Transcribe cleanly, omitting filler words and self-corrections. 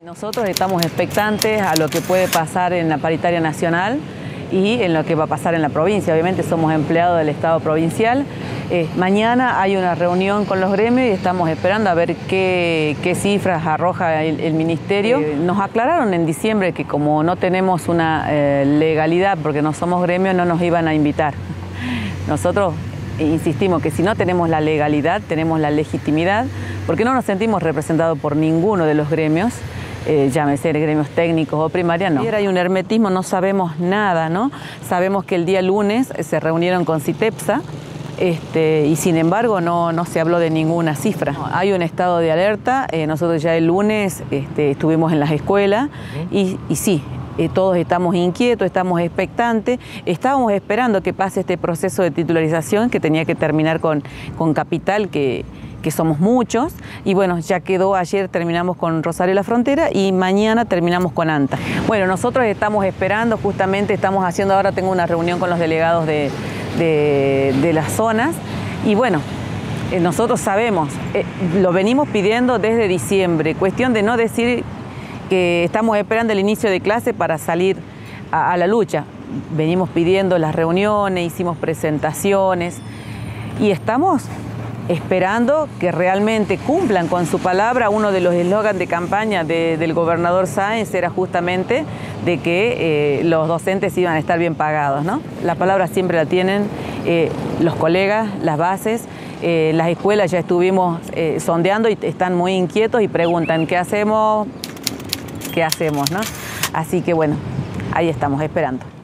Nosotros estamos expectantes a lo que puede pasar en la paritaria nacional y en lo que va a pasar en la provincia. Obviamente somos empleados del Estado provincial. Mañana hay una reunión con los gremios y estamos esperando a ver qué cifras arroja el Ministerio. Nos aclararon en diciembre que como no tenemos una legalidad, porque no somos gremios, no nos iban a invitar. Nosotros insistimos que si no tenemos la legalidad, tenemos la legitimidad, porque no nos sentimos representados por ninguno de los gremios. Llámese gremios técnicos o primaria, no. Hay un hermetismo, no sabemos nada, ¿no? Sabemos que el día lunes se reunieron con CITEPSA y sin embargo no se habló de ninguna cifra. Hay un estado de alerta, nosotros ya el lunes estuvimos en las escuelas y sí, todos estamos inquietos, estamos expectantes, estábamos esperando que pase este proceso de titularización que tenía que terminar con Capital, que somos muchos, y bueno, ya quedó, ayer terminamos con Rosario La Frontera y mañana terminamos con ANTA. Bueno, nosotros estamos esperando, justamente estamos haciendo, ahora tengo una reunión con los delegados de las zonas, y bueno, nosotros sabemos, lo venimos pidiendo desde diciembre, cuestión de no decir que estamos esperando el inicio de clase para salir a la lucha. Venimos pidiendo las reuniones, hicimos presentaciones y estamos esperando que realmente cumplan con su palabra. Uno de los eslogans de campaña del gobernador Sáenz era justamente de que los docentes iban a estar bien pagados, ¿no? La palabra siempre la tienen los colegas, las bases, las escuelas ya estuvimos sondeando y están muy inquietos y preguntan ¿qué hacemos? ¿Qué hacemos, no? Así que bueno, ahí estamos esperando.